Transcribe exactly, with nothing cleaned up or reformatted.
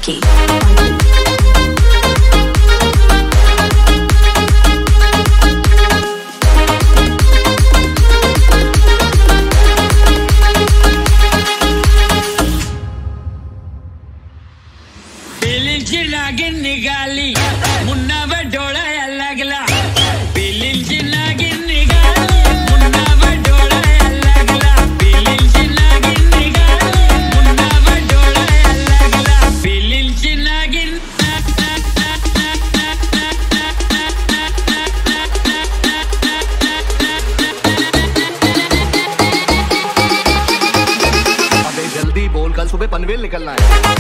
Spikey. Bilanchi Nagin Nighali, munna va dolaya lagla. Bilanchi Nagin Nighali, munna va dolaya lagla. Bilanchi Nagin Nighali, munna va dolaya lagla. Bilanchi Nagin. अबे जल्दी बोल, कल सुबह पनवेल निकलना है।